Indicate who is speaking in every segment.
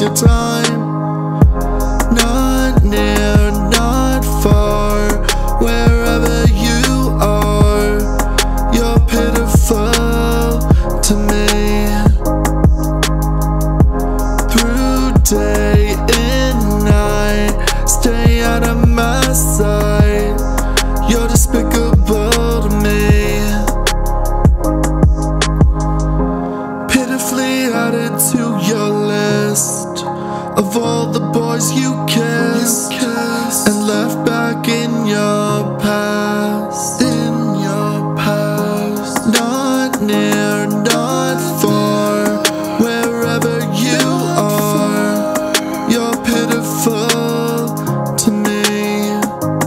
Speaker 1: your time. Not near, not far, wherever you are, you're pitiful to me. Through day and night, stay out of my sight. You're despicable to me. Pitifully added to your list of all the boys you kissed and left back in your past. Not near, not far, wherever you are, you're pitiful to me.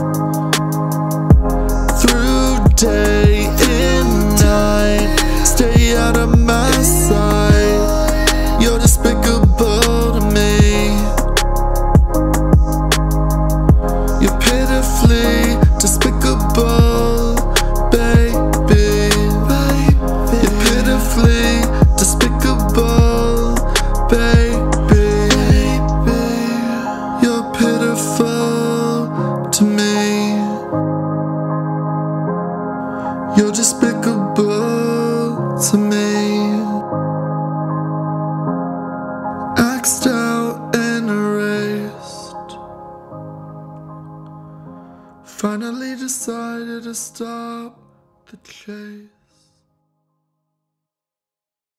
Speaker 1: Through day and night, stay out of my sight. You're despicable to me. You're pitifully despicable, baby. You're pitifully despicable, baby. You're pitiful to me. You're despicable to me. Axed out and erased. Finally decided to stop the chase.